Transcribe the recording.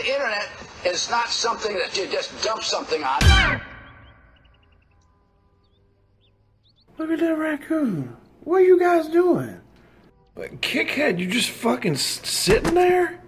the internet is not something that you just dump something on. Look at that raccoon. What are you guys doing? Kickhead, you just fucking sitting there?